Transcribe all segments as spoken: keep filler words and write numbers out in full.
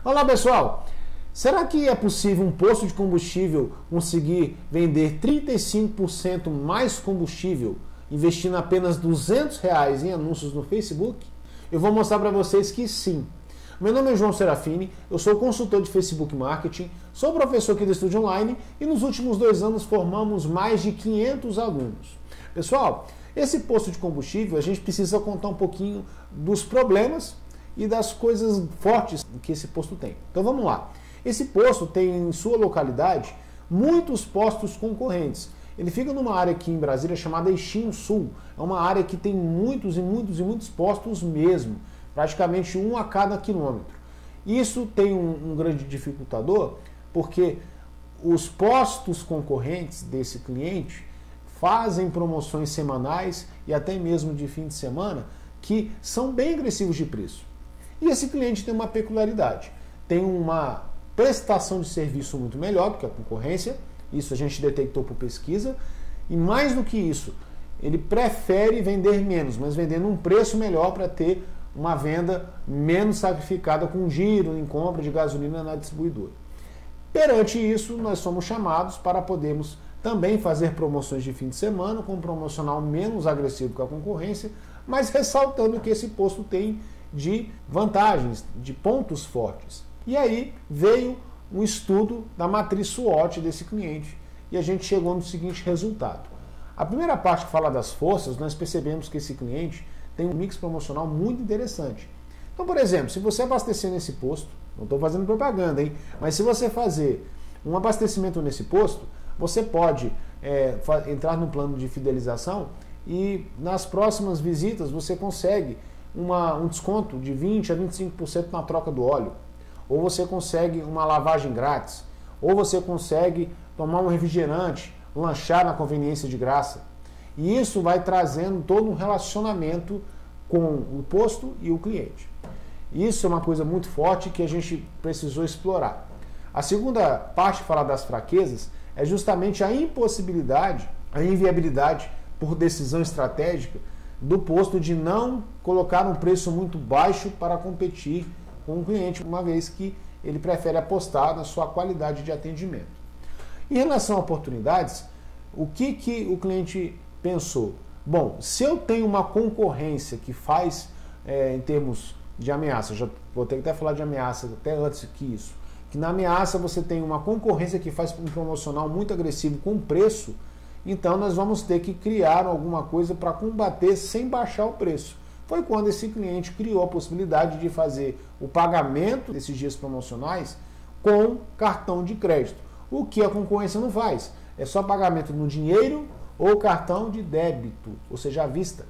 Olá pessoal, será que é possível um posto de combustível conseguir vender trinta e cinco por cento mais combustível investindo apenas duzentos reais em anúncios no Facebook? Eu vou mostrar para vocês que sim. Meu nome é João Serafini, eu sou consultor de Facebook Marketing, sou professor aqui do Estúdio Online e nos últimos dois anos formamos mais de quinhentos alunos. Pessoal, esse posto de combustível a gente precisa contar um pouquinho dos problemas e das coisas fortes que esse posto tem. Então vamos lá. Esse posto tem em sua localidade muitos postos concorrentes. Ele fica numa área aqui em Brasília chamada Eixinho Sul. É uma área que tem muitos e muitos e muitos postos mesmo. Praticamente um a cada quilômetro. Isso tem um, um grande dificultador, porque os postos concorrentes desse cliente fazem promoções semanais e até mesmo de fim de semana que são bem agressivos de preço. E esse cliente tem uma peculiaridade, tem uma prestação de serviço muito melhor do que a concorrência, isso a gente detectou por pesquisa, e mais do que isso, ele prefere vender menos, mas vendendo um preço melhor para ter uma venda menos sacrificada com giro em compra de gasolina na distribuidora. Perante isso, nós somos chamados para podermos também fazer promoções de fim de semana com um promocional menos agressivo que a concorrência, mas ressaltando que esse posto tem de vantagens, de pontos fortes. E aí veio um estudo da matriz SWOT desse cliente e a gente chegou no seguinte resultado. A primeira parte que fala das forças, nós percebemos que esse cliente tem um mix promocional muito interessante. Então, por exemplo, se você abastecer nesse posto, não estou fazendo propaganda, hein? Mas se você fazer um abastecimento nesse posto, você pode é, entrar no plano de fidelização e nas próximas visitas você consegue uma, um desconto de vinte a vinte e cinco por cento na troca do óleo. Ou você consegue uma lavagem grátis. Ou você consegue tomar um refrigerante, lanchar na conveniência de graça. E isso vai trazendo todo um relacionamento com o posto e o cliente. Isso é uma coisa muito forte que a gente precisou explorar. A segunda parte, falar das fraquezas, é justamente a impossibilidade, a inviabilidade por decisão estratégica do posto de não colocar um preço muito baixo para competir com o cliente, uma vez que ele prefere apostar na sua qualidade de atendimento. Em relação a oportunidades, o que, que o cliente pensou? Bom, se eu tenho uma concorrência que faz, é, em termos de ameaça, já vou ter que até falar de ameaça até antes que isso, que na ameaça você tem uma concorrência que faz um promocional muito agressivo com preço, então nós vamos ter que criar alguma coisa para combater sem baixar o preço. Foi quando esse cliente criou a possibilidade de fazer o pagamento desses dias promocionais com cartão de crédito, o que a concorrência não faz. É só pagamento no dinheiro ou cartão de débito, ou seja, à vista.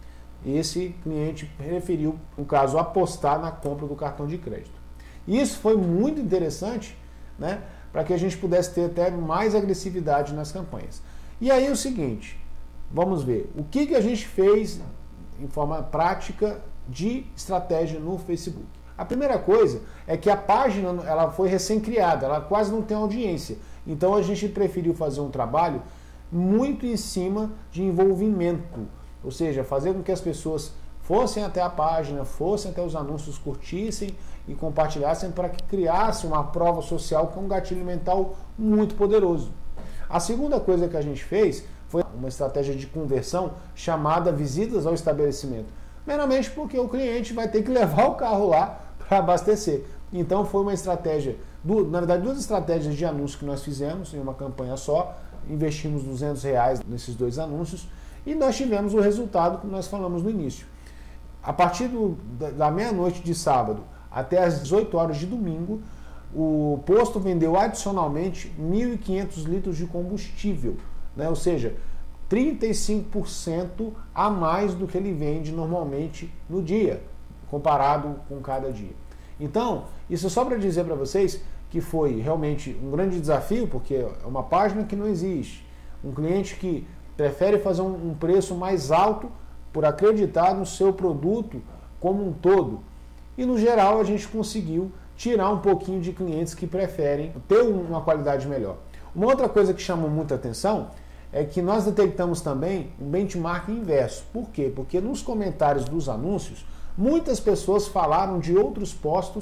Esse cliente preferiu, no caso, apostar na compra do cartão de crédito. Isso foi muito interessante, né, para que a gente pudesse ter até mais agressividade nas campanhas. E aí o seguinte, vamos ver, o que, que a gente fez em forma prática de estratégia no Facebook. A primeira coisa é que a página ela foi recém-criada, ela quase não tem audiência. Então a gente preferiu fazer um trabalho muito em cima de envolvimento, ou seja, fazer com que as pessoas fossem até a página, fossem até os anúncios, curtissem e compartilhassem para que criasse uma prova social com um gatilho mental muito poderoso. A segunda coisa que a gente fez foi uma estratégia de conversão chamada visitas ao estabelecimento, meramente porque o cliente vai ter que levar o carro lá para abastecer. Então foi uma estratégia, na verdade duas estratégias de anúncio que nós fizemos em uma campanha só, investimos duzentos reais nesses dois anúncios e nós tivemos o resultado que nós falamos no início. A partir do, da, da meia-noite de sábado até as dezoito horas de domingo, o posto vendeu adicionalmente mil e quinhentos litros de combustível, né? Ou seja, trinta e cinco por cento a mais do que ele vende normalmente no dia, comparado com cada dia. Então, isso é só para dizer para vocês que foi realmente um grande desafio, porque é uma página que não existe, um cliente que prefere fazer um, um preço mais alto por acreditar no seu produto como um todo. E no geral a gente conseguiu tirar um pouquinho de clientes que preferem ter uma qualidade melhor. Uma outra coisa que chamou muita atenção é que nós detectamos também um benchmark inverso. Por quê? Porque nos comentários dos anúncios, muitas pessoas falaram de outros postos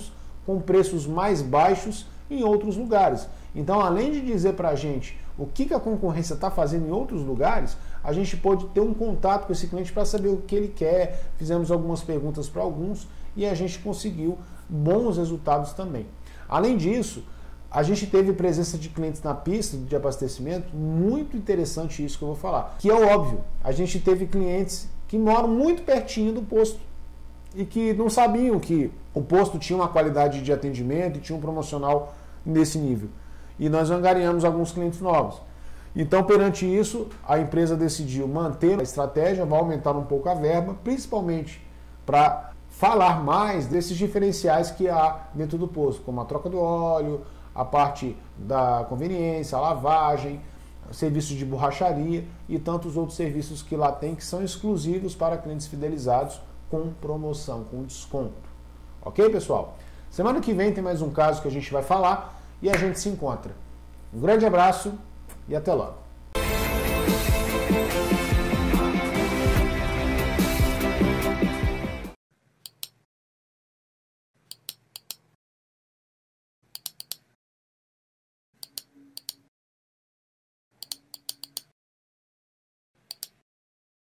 com preços mais baixos em outros lugares. Então, além de dizer para a gente o que, que a concorrência está fazendo em outros lugares, a gente pode ter um contato com esse cliente para saber o que ele quer. Fizemos algumas perguntas para alguns e a gente conseguiu bons resultados também. Além disso, a gente teve presença de clientes na pista de abastecimento, muito interessante isso que eu vou falar, que é óbvio, a gente teve clientes que moram muito pertinho do posto e que não sabiam que o posto tinha uma qualidade de atendimento e tinha um promocional nesse nível. E nós angariamos alguns clientes novos. Então, perante isso, a empresa decidiu manter a estratégia, vai aumentar um pouco a verba, principalmente para falar mais desses diferenciais que há dentro do posto, como a troca do óleo, a parte da conveniência, a lavagem, serviços de borracharia e tantos outros serviços que lá tem que são exclusivos para clientes fidelizados com promoção, com desconto. Ok, pessoal? Semana que vem tem mais um caso que a gente vai falar e a gente se encontra. Um grande abraço e até logo.